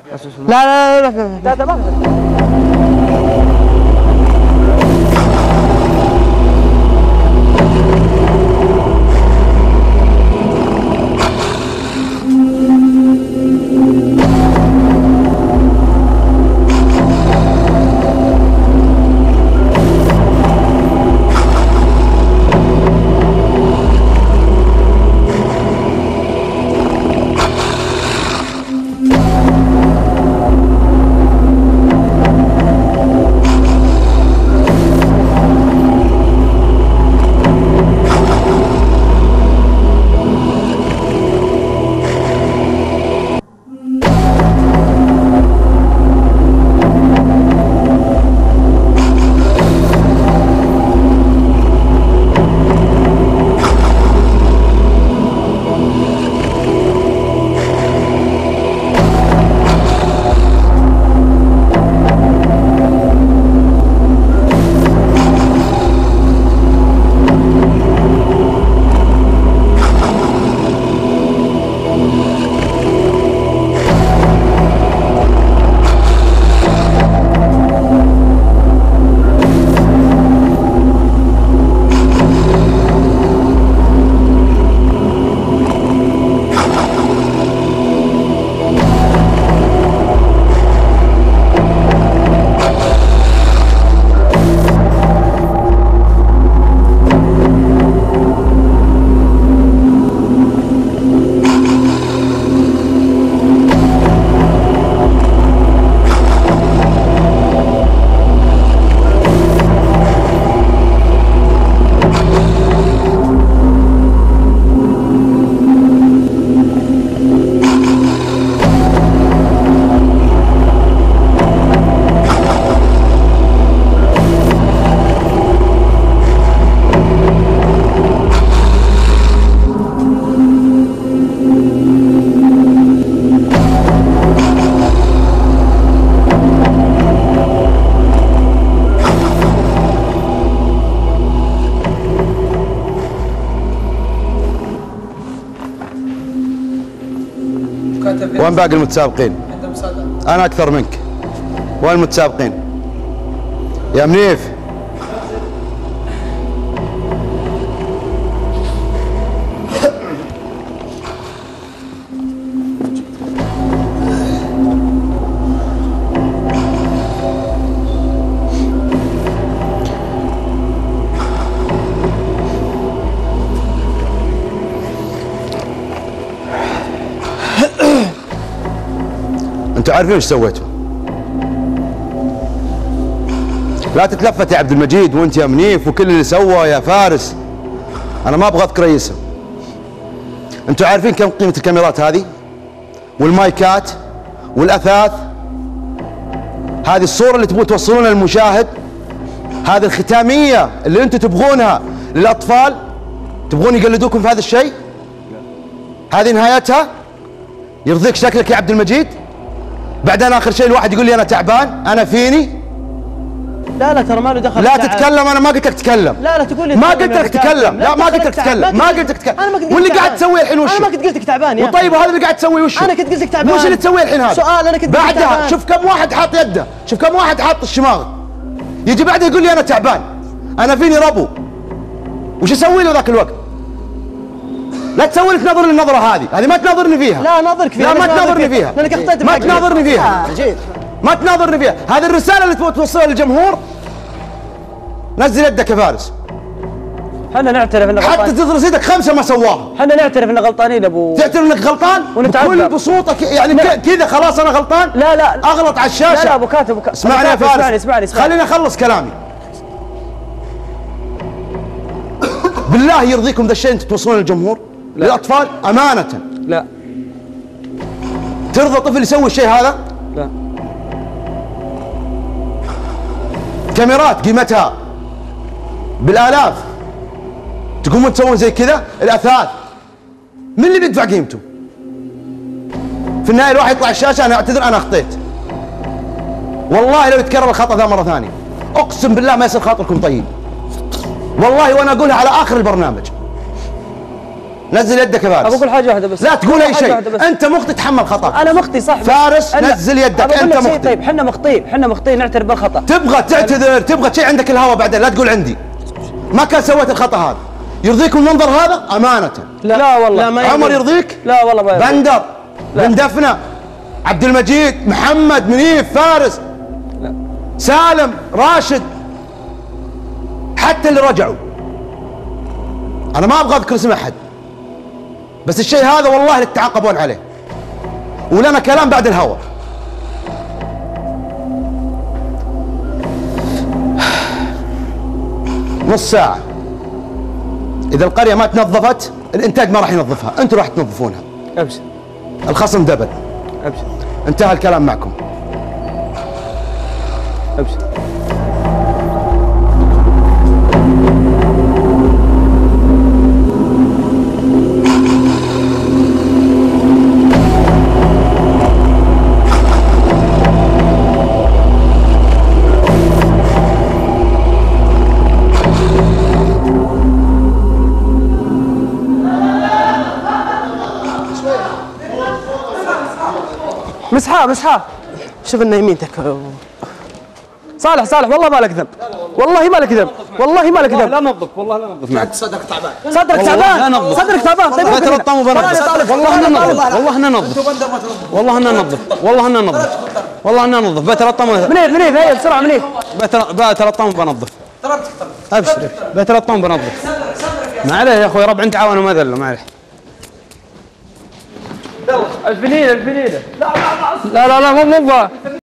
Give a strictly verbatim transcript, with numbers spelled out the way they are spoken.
لا لا لا لا لا لا وين باقي المتسابقين؟ أنا أكثر منك. وين المتسابقين؟ يا منيف. انتوا عارفين ايش سويتوا؟ لا تتلفت يا عبد المجيد وانت يا منيف وكل اللي سوى يا فارس. انا ما ابغى اذكر اسم. انتوا عارفين كم قيمة الكاميرات هذه؟ والمايكات والاثاث؟ هذه الصورة اللي تبغون توصلونها للمشاهد؟ هذه الختامية اللي انتوا تبغونها للاطفال؟ تبغون يقلدوكم في هذا الشيء؟ هذه نهايتها؟ يرضيك شكلك يا عبد المجيد؟ بعدين اخر شيء الواحد يقول لي انا تعبان، انا فيني. لا لا ترى ما له دخل. لا تتكلم، انا ما قلت لك تتكلم. لا لا تقول لي ما قلت لك تتكلم. لا ما قلت لك تتكلم، ما قلت لك تتكلم. واللي قاعد تسويه الحين وش؟ انا ما كنت قلت لك تعبان يا طيب وهذا اللي قاعد تسويه وش؟ انا كنت قلت لك تعبان. وش اللي تسويه الحين هذا؟ سؤال. انا كنت بعدها تعبان. شوف كم واحد حاط يده، شوف كم واحد حاط الشماغ. يجي بعدها يقول لي انا تعبان، انا فيني ربو. وش اسوي له ذاك الوقت؟ لا تسوي لك نظر للنظرة هذه، هذه ما تناظرني فيها. لا ناظرك فيها. لا ما تناظرني فيها. لانك اخطيت. ما تناظرني فيها. ما تناظرني فيها، هذه الرسالة اللي تبغى توصلها للجمهور. نزل يدك يا فارس. احنا نعترف انك غلطان. حتى تدرس يدك خمسة ما سواها. احنا نعترف انك غلطانين ابو. تعترف انك غلطان؟ بكل بساطة يعني كذا خلاص انا غلطان؟ لا لا اغلط على الشاشة. لا لا ابو كاتب ابو كاتب. اسمعني يا فارس. اسمعني اسمعني اسمعني. خليني اخلص كلامي. بالله يرضيكم ذا الشيء انتم توصلون للجمهور؟ للاطفال امانة. لا. ترضى طفل يسوي الشيء هذا؟ لا. كاميرات قيمتها بالالاف تقومون تسوون زي كذا. الاثاث من اللي بيدفع قيمته؟ في النهايه الواحد يطلع الشاشه انا اعتذر انا اخطيت. والله لو يتكرر الخطا ذا مره ثانيه اقسم بالله ما يصير خاطركم طيب. والله وانا اقولها على اخر البرنامج. نزل يدك يا فارس. بقول حاجه واحده بس. لا تقول اي شيء، انت مخطي تحمل خطا. انا مخطي صح. فارس نزل يدك، انت مخطي. طيب احنا مخطئين، احنا مخطئين نعترف بالخطا. تبغى تعتذر، تبغى شيء عندك الهوى بعدين، لا تقول عندي ما كان سويت الخطا هذا. يرضيك المنظر هذا امانه؟ لا, لا والله. لا ما عمر يرضيك؟ لا والله ما يرضيك. بندر، بن دفنه، عبد المجيد، محمد، منيف، فارس، لا. سالم، راشد، حتى اللي رجعوا. انا ما ابغى اذكر اسم احد، بس الشيء هذا والله اللي تتعاقبون عليه، ولنا كلام بعد الهوى. نص ساعة، إذا القرية ما تنظفت الإنتاج ما راح ينظفها، أنتم راح تنظفونها. أبشر. الخصم دبل. أبشر. انتهى الكلام معكم. أبشر. مسحاه مسحاه. شوف انه يمينتك. صالح صالح والله ما لك ذنب، والله ما لك ذنب، والله ما لك ذنب. لا نظف، والله لا نظف معك. صدرك تعبان، صدرك تعبان، صدرك تعبان. طيب لا تلطموا بنظف، والله اننا نظف، والله اننا نظف، والله اننا نظف، والله اننا نظف، والله اننا نظف. بتلطموا منيف منيف هيا بسرعه منيف. بتلطموا بنظف. ابشر بتلطموا بنظف. ما عليه يا اخوي، ربع تعاون وما ذله، ما عليه. الفنيله الفنيله. لا لا لا لا لا مو مو